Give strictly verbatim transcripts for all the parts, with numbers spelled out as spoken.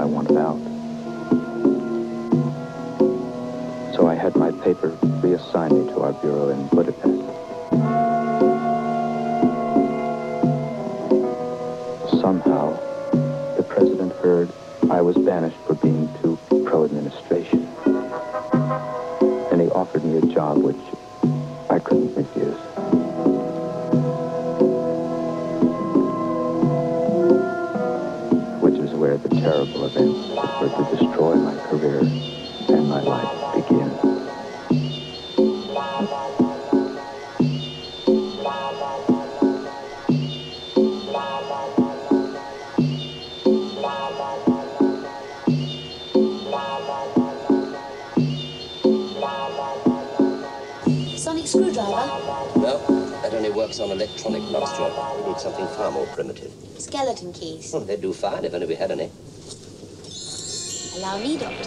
I wanted out. So I had my paper reassigned me to our bureau in Budapest. Somehow, the president heard I was banished for being too pro-administration. And he offered me a job which I couldn't refuse. Which is where the terrible events that were to destroy my career and my life begin. Sonic screwdriver? No, that only works on electronic locks, John. We need something far more primitive. Skeleton keys. Oh, they'd do fine if only we had any. Allow me, Doctor.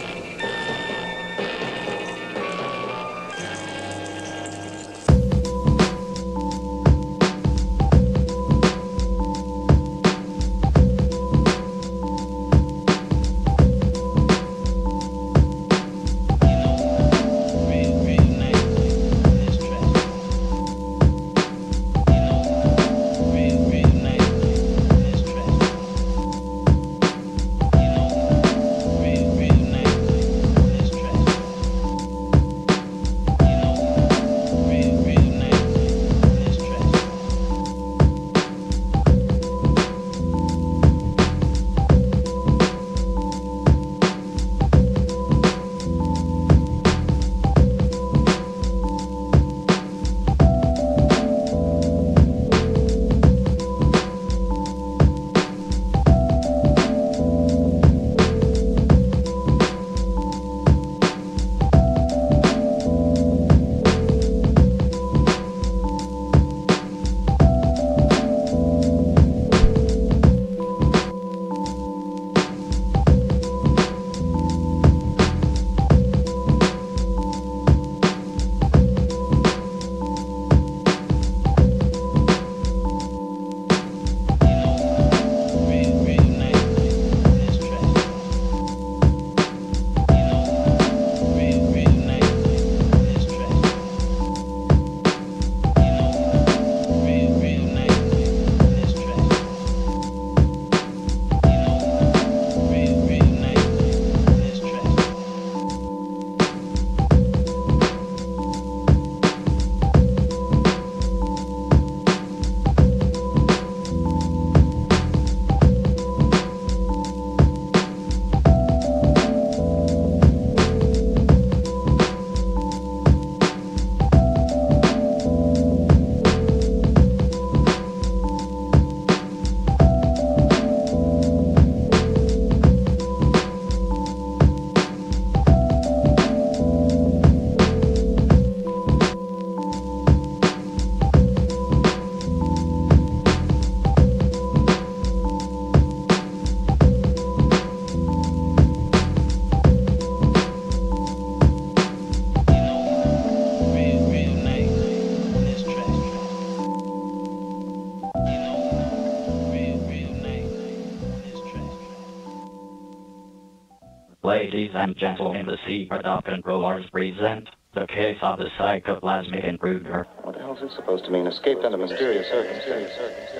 Ladies and gentlemen, the secret of controllers present the case of the Psychoplasmic Intruder. What the hell is this supposed to mean? Escaped under mysterious circumstances.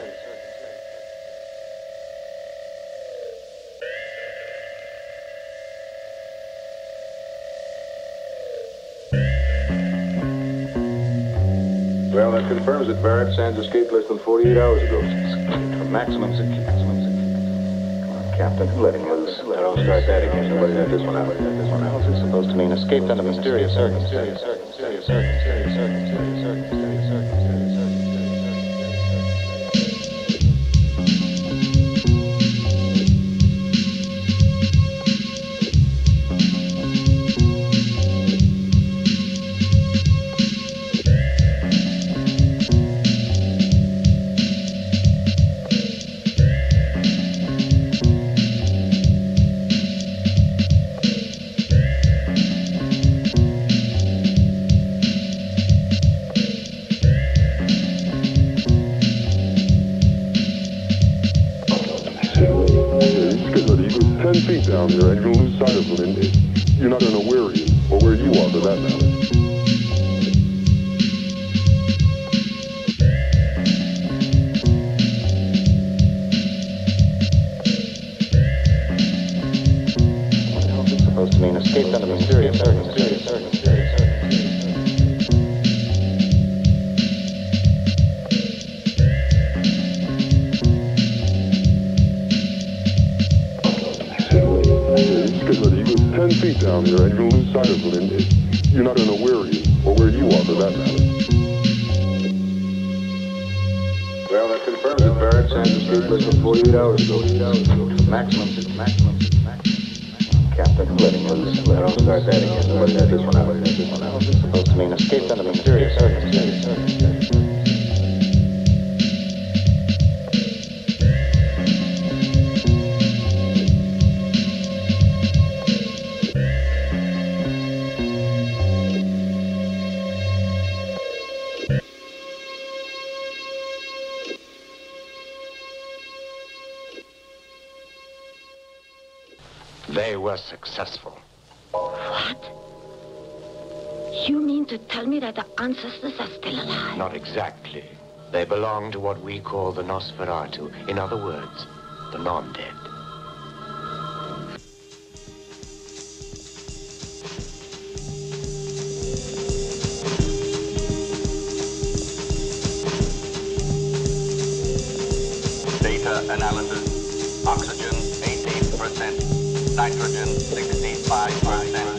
Well, that confirms it, Barrett. Sands escaped less than forty-eight hours ago. Maximum security. Come on, Captain. Let him loose. I don't start that again. Nobody let this one out. What the hell is this supposed to mean? Escaped under mysterious circumstances. Circumstances. Circumstances. Circumstances. Circumstances. Circumstances. He goes ten feet down there, and you're going to lose sight of him, and you're not going to know where he is, or where you are, for that matter. What the hell is this supposed to mean? Escaped under mysterious circumstances. ten feet down there, and you're going to lose sight of him, and you're not going to know where he is, or where you are, for that matter. Well, that confirms it, Barrett. Sands escaped less than forty-eight hours ago. Maximum, maximum, maximum. Captain, letting loose. Let him start that again. Let that this one out. Let this one out. It's supposed to mean escaped under mysterious circumstances. They were successful. What? You mean to tell me that the ancestors are still alive? Not exactly. They belong to what we call the Nosferatu. In other words, the non-dead. Data analysis. Oxygen, eighteen percent. Nitrogen, sixty-five percent.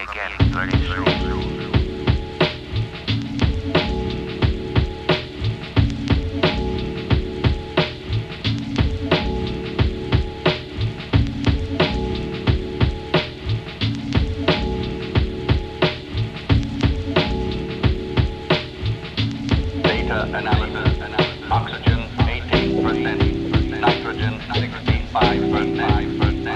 again very soon. Analysis. Oxygen, eighteen percent. Nitrogen, sixty-five percent.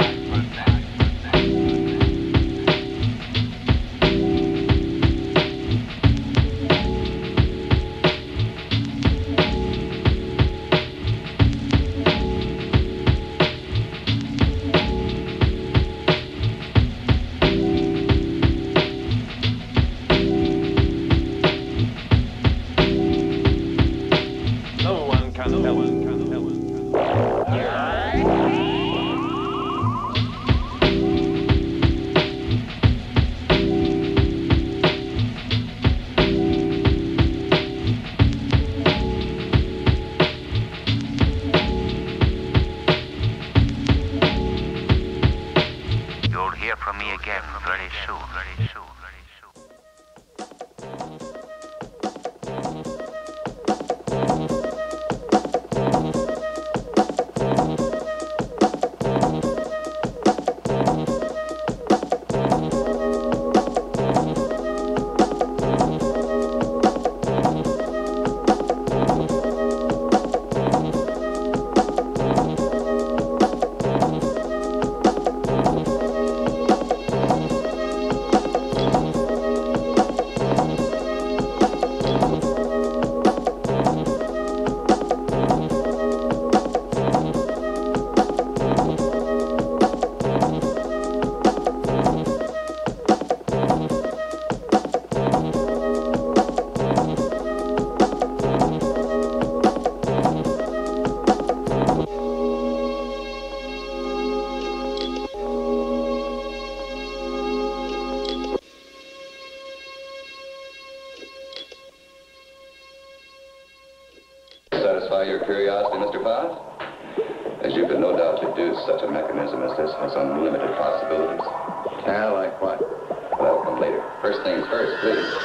Satisfy your curiosity, Mister Potts? As you can no doubt deduce, such a mechanism as this has unlimited possibilities. Yeah, like what? Well, come later. First things first, please.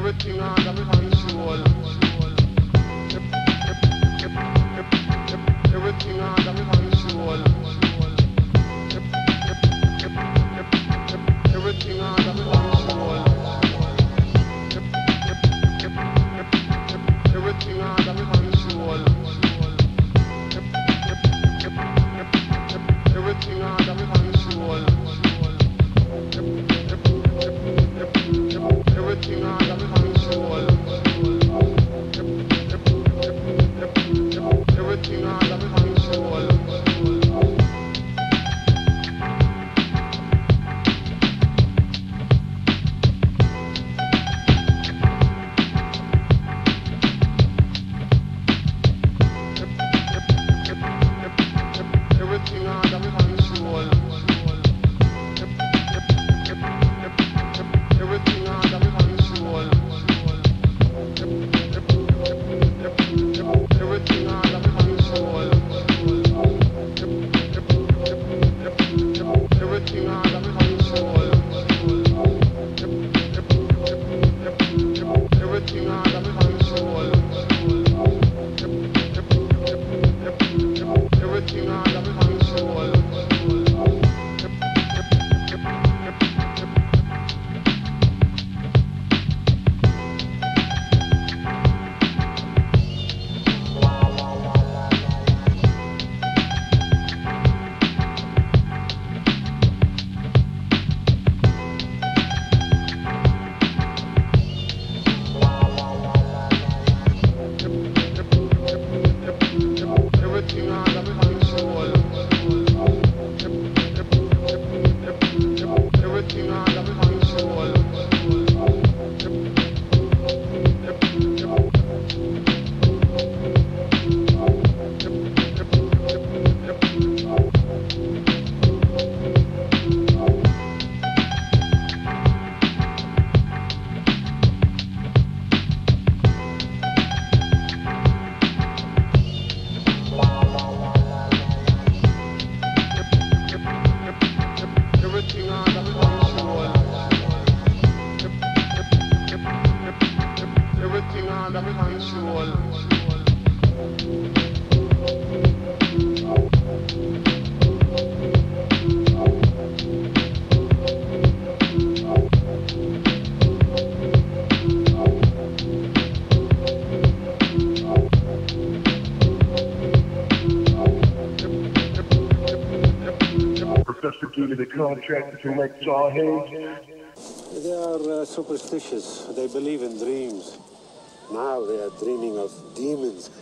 Everything under control. Everything under control. Everything under control. Everything under control. Everything under control. Everything under control. Everything under control. Everything under control. Everything under control. Everything under control. Everything under control. Everything under control. Everything under control. Everything under control. Everything under control. Everything under control. Everything under control. Professor gave me the contract to collect saw heads. They are uh, superstitious. They believe in dreams. Now they are dreaming of demons.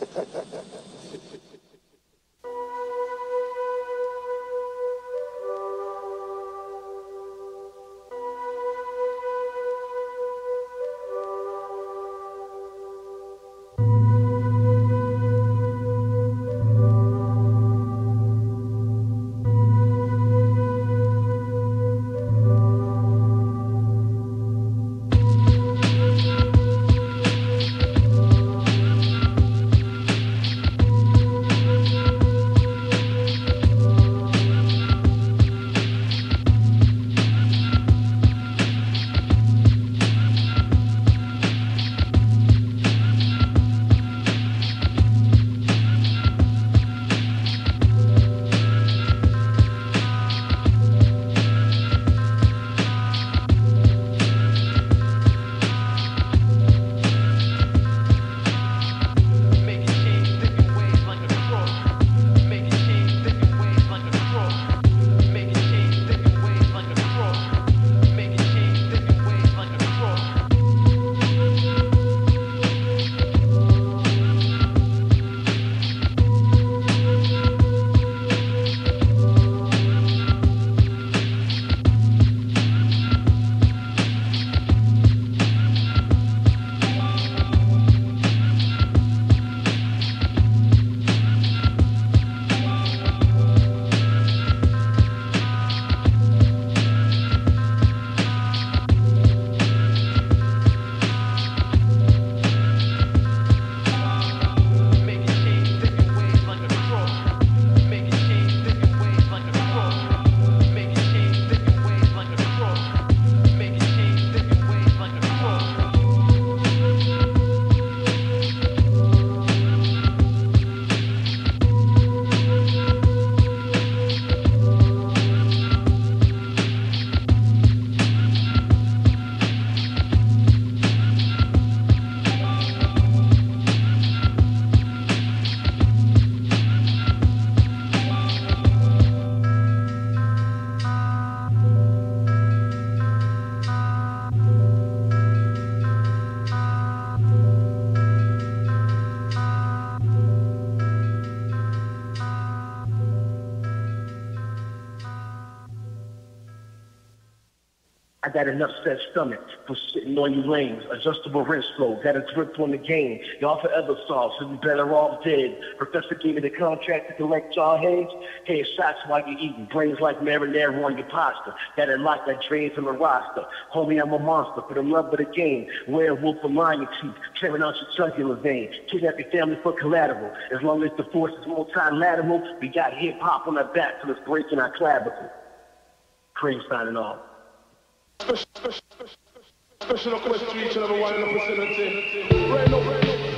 I got an upset stomach for sitting on you lanes. Adjustable wrist flow, got a grip on the game. Y'all forever soft, so we better off dead. Professor gave me the contract to collect y'all heads. Head shots while you eating, brains like marinara on your pasta. Got it locked like drains on the roster. Homie, I'm a monster for the love of the game. Werewolf for lion teeth, tearing out your jugular vein. Kidnap your family for collateral. As long as the force is multilateral, we got hip hop on our back till it's breaking our clavicle. Cream signing off. Special request to each and every one in the vicinity. Right now, right now.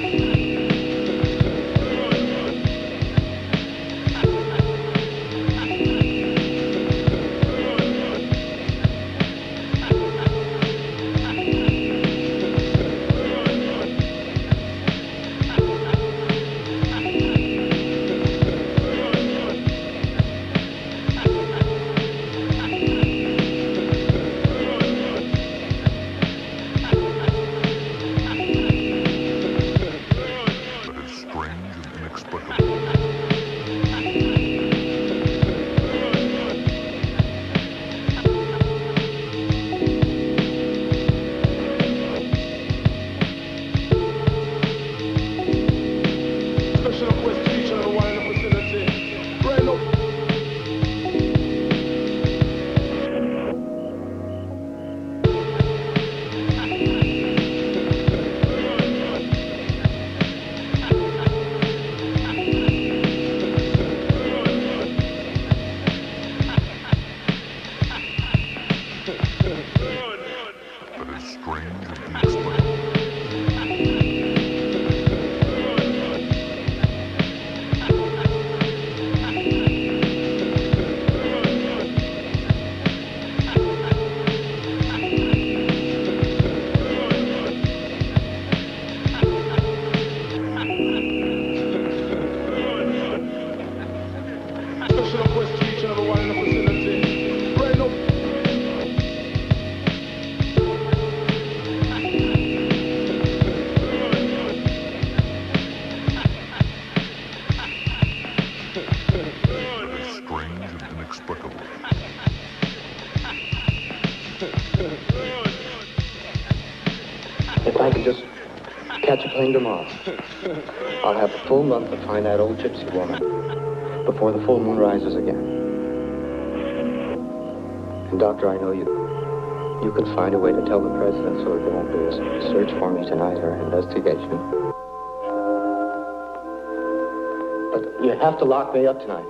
If I could just catch a plane tomorrow, I'll have a full month to find that old gypsy woman before the full moon rises again. And Doctor, I know you you can find a way to tell the president so that there won't be a search for me tonight or an investigation. But you have to lock me up tonight.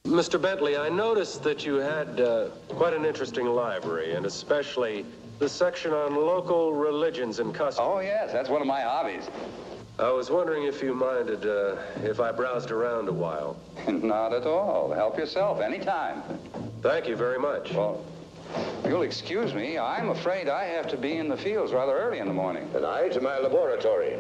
Mister Bentley, I noticed that you had uh, quite an interesting library, and especially the section on local religions and customs. Oh, yes, that's one of my hobbies. I was wondering if you minded uh, if I browsed around a while. Not at all. Help yourself anytime. Thank you very much. Well, you'll excuse me. I'm afraid I have to be in the fields rather early in the morning. And I to my laboratory.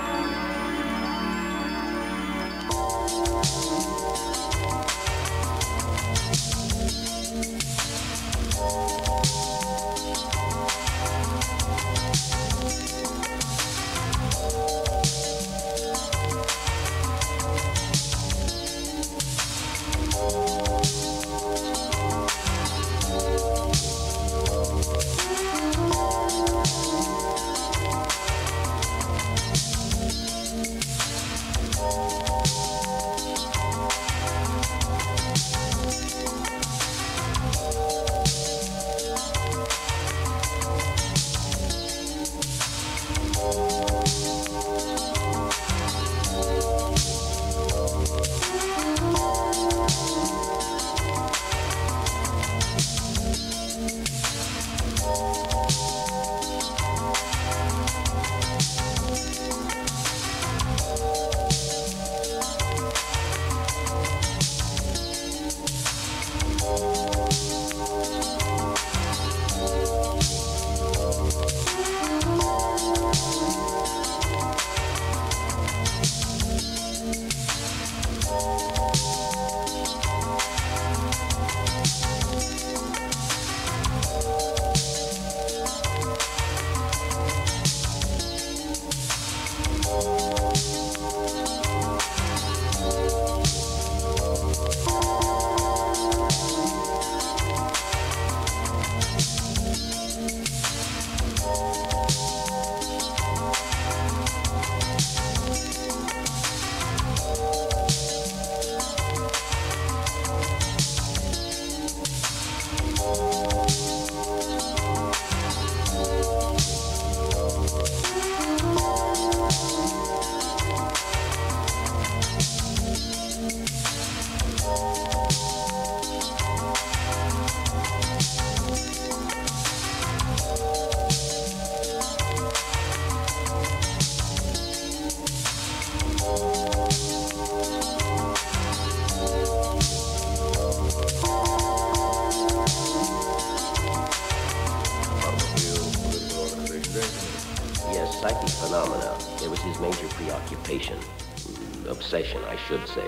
Psychic phenomena. It was his major preoccupation. Obsession, I should say.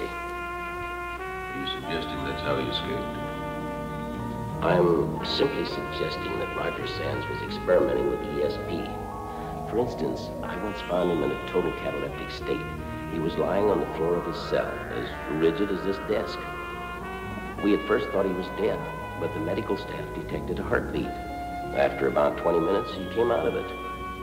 Are you suggesting that's how he escaped? I'm simply suggesting that Roger Sands was experimenting with E S P. For instance, I once found him in a total cataleptic state. He was lying on the floor of his cell, as rigid as this desk. We at first thought he was dead, but the medical staff detected a heartbeat. After about twenty minutes, he came out of it.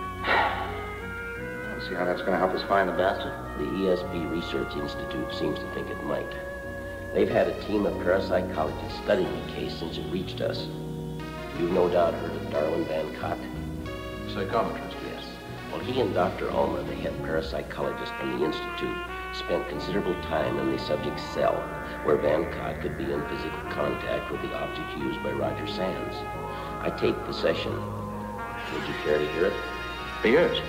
See how that's going to help us find the bastard? The E S P Research Institute seems to think it might. They've had a team of parapsychologists studying the case since it reached us. You've no doubt heard of Darwin Van Cott. Psychometrist, yes. Well, he and Doctor Ulmer, the head parapsychologist from the Institute, spent considerable time in the subject's cell, where Van Cott could be in physical contact with the object used by Roger Sands. I taped the session. Would you care to hear it? Yes.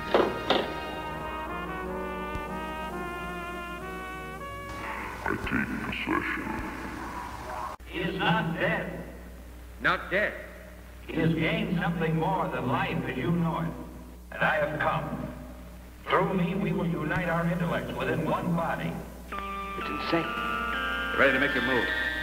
I take possession. He is not dead. Not dead? He has gained something more than life as you know it. And I have come. Through me, we will unite our intellects within one body. It's insane. You're ready to make your move.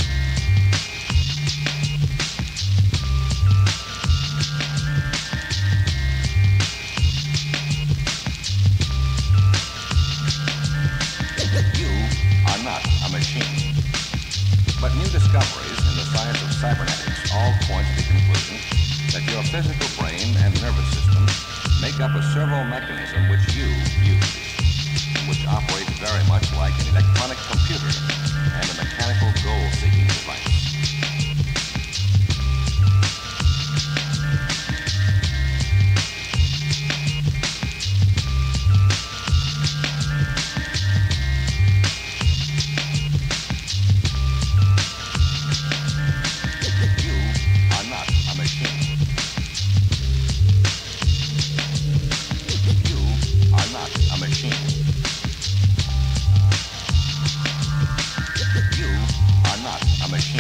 Machine. But new discoveries in the science of cybernetics all point to the conclusion that your physical brain and nervous system make up a servo mechanism which you use, which operates very much like an electronic computer and a mechanical goal-seeking device. not a machine.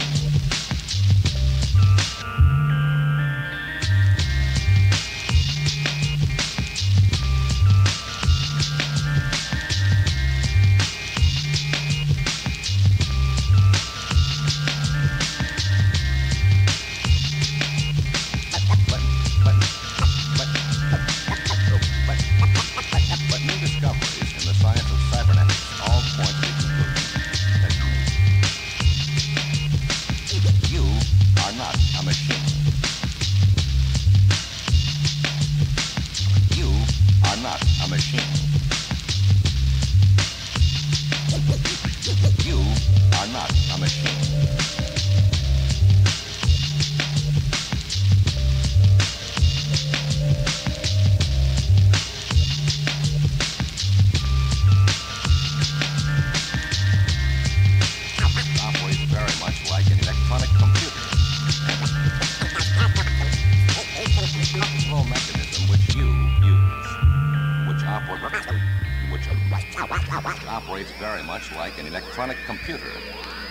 Operates very much like an electronic computer.